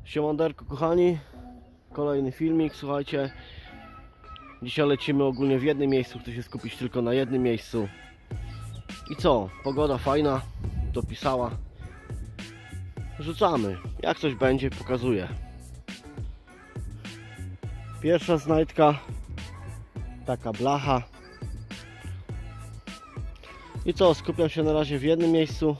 Siemanderko kochani, kolejny filmik, słuchajcie. Dzisiaj lecimy ogólnie w jednym miejscu, chcę się skupić tylko na jednym miejscu. I co? Pogoda fajna, dopisała. Rzucamy, jak coś będzie, pokazuję. Pierwsza znajdka, taka blacha. I co? Skupiam się na razie w jednym miejscu.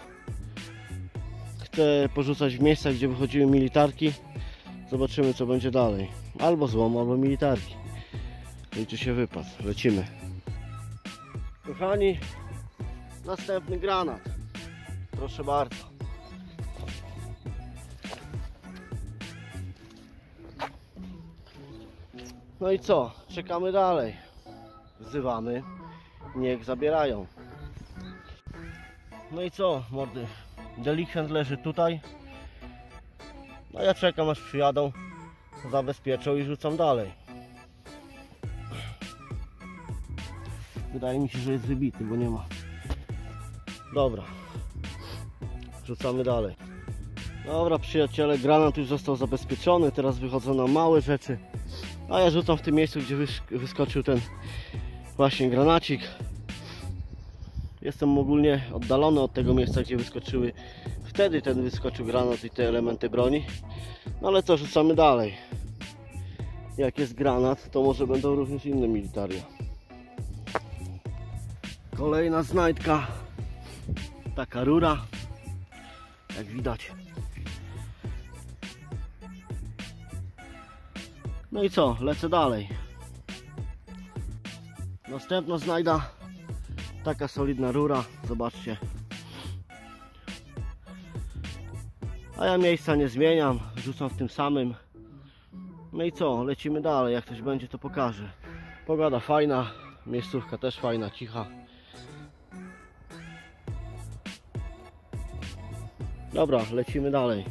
Chcę porzucać w miejscach, gdzie wychodziły militarki. Zobaczymy, co będzie dalej. Albo złom, albo militarki. Liczy się wypad. Lecimy. Kochani, następny granat. Proszę bardzo. No i co? Czekamy dalej. Wzywamy. Niech zabierają. No i co, mordy? Delikwent leży tutaj. No ja czekam, aż przyjadą, zabezpieczą i rzucam dalej. Wydaje mi się, że jest wybity, bo nie ma. Dobra, rzucamy dalej. Dobra przyjaciele, granat już został zabezpieczony. Teraz wychodzą nam małe rzeczy. A ja rzucam w tym miejscu, gdzie wyskoczył ten właśnie granacik. Jestem ogólnie oddalony od tego miejsca, gdzie wyskoczyły. Wtedy ten wyskoczył granat i te elementy broni. No ale co, rzucamy dalej. Jak jest granat, to może będą również inne militaria. Kolejna znajdka. Taka rura. Jak widać. No i co, lecę dalej. Następna znajda. Taka solidna rura, zobaczcie. A ja miejsca nie zmieniam, rzucam w tym samym. No i co, lecimy dalej, jak coś będzie, to pokażę. Pogoda fajna, miejscówka też fajna, cicha. Dobra, lecimy dalej.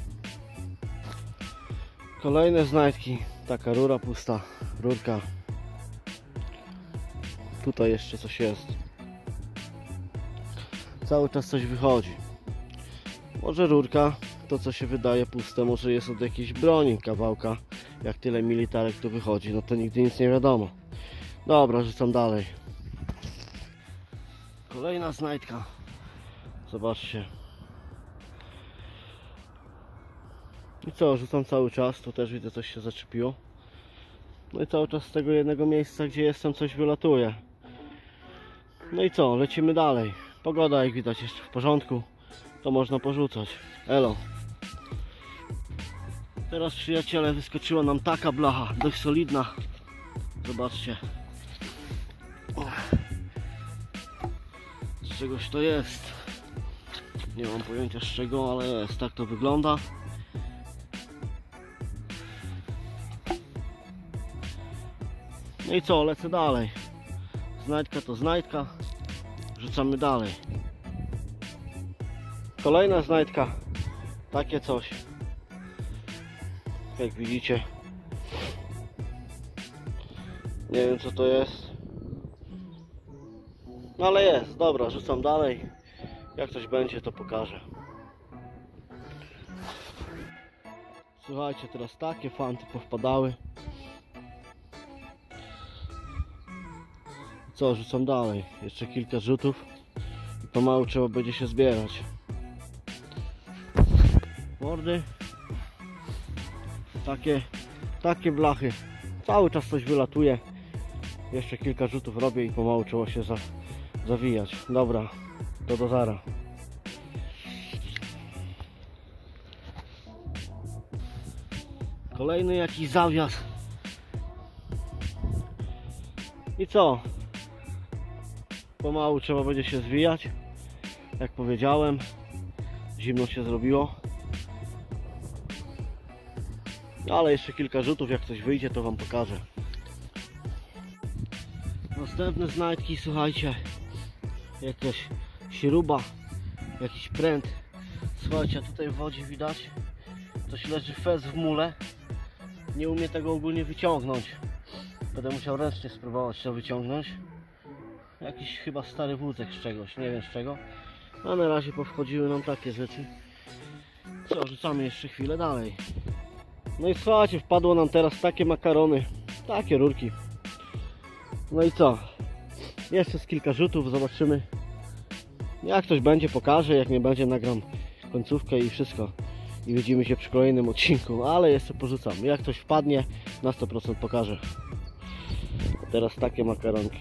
Kolejne znajdki, taka rura pusta, rurka. Tutaj jeszcze coś jest. Cały czas coś wychodzi. Może rurka, to co się wydaje puste, może jest od jakiejś broni kawałka. Jak tyle militarek tu wychodzi, no to nigdy nic nie wiadomo. Dobra, rzucam dalej. Kolejna znajdka. Zobaczcie. I co, rzucam cały czas, tu też widzę, coś się zaczepiło. No i cały czas z tego jednego miejsca, gdzie jestem, coś wylatuje. No i co, lecimy dalej. Pogoda, jak widać, jeszcze w porządku, to można porzucać. Elo. Teraz przyjaciele, wyskoczyła nam taka blacha, dość solidna. Zobaczcie. Z czegoś to jest. Nie mam pojęcia z czego, ale jest. Tak to wygląda. No i co, lecę dalej. Znajdka to znajdka. Rzucamy dalej. Kolejna znajdka. Takie coś. Jak widzicie. Nie wiem co to jest. No ale jest. Dobra, rzucam dalej. Jak coś będzie, to pokażę. Słuchajcie, teraz takie fanty powpadały. Co, rzucam dalej. Jeszcze kilka rzutów. I pomału trzeba będzie się zbierać. Mordy. Takie blachy. Cały czas coś wylatuje. Jeszcze kilka rzutów robię i pomału trzeba się zawijać. Dobra, to do zara. Kolejny jakiś zawias. I co? Pomału trzeba będzie się zwijać. Jak powiedziałem, zimno się zrobiło. Ale jeszcze kilka rzutów, jak coś wyjdzie, to wam pokażę. Następne znajdki, słuchajcie. Jakaś śruba, jakiś pręt. Słuchajcie, tutaj w wodzie widać, coś leży fez w mule. Nie umiem tego ogólnie wyciągnąć. Będę musiał ręcznie spróbować to wyciągnąć. Jakiś chyba stary wózek z czegoś, nie wiem z czego. A na razie powchodziły nam takie rzeczy. Co, rzucamy jeszcze chwilę dalej. No i słuchajcie, wpadło nam teraz takie makarony, takie rurki. No i co? Jeszcze z kilka rzutów, zobaczymy. Jak coś będzie, pokażę, jak nie będzie, nagram końcówkę i wszystko. I widzimy się przy kolejnym odcinku, ale jeszcze porzucam. Jak coś wpadnie, na 100% pokażę. A teraz takie makaronki.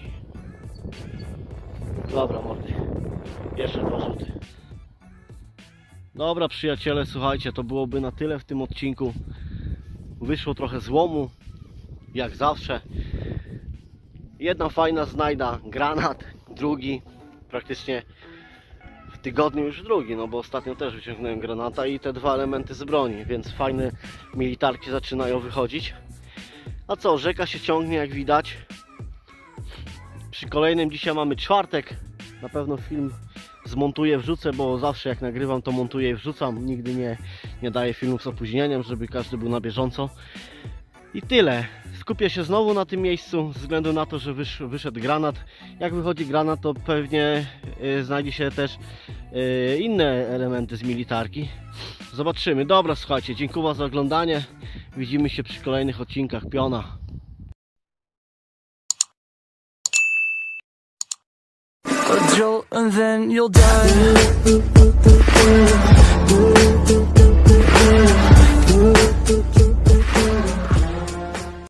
Dobra mordy, jeszcze 2 rzuty. Dobra przyjaciele, słuchajcie, to byłoby na tyle w tym odcinku. Wyszło trochę złomu, jak zawsze. Jedna fajna znajda, granat, drugi, praktycznie w tygodniu już drugi, no bo ostatnio też wyciągnąłem granata i te 2 elementy z broni, więc fajne militarki zaczynają wychodzić. A co, rzeka się ciągnie, jak widać. Przy kolejnym, dzisiaj mamy czwartek, na pewno film zmontuję, wrzucę, bo zawsze jak nagrywam, to montuję i wrzucam. Nigdy nie daję filmów z opóźnieniem, żeby każdy był na bieżąco. I tyle. Skupię się znowu na tym miejscu, ze względu na to, że wyszedł granat. Jak wychodzi granat, to pewnie znajdzie się też inne elementy z militarki. Zobaczymy. Dobra, słuchajcie, dziękuję za oglądanie. Widzimy się przy kolejnych odcinkach Piona. A jolt and then you'll die.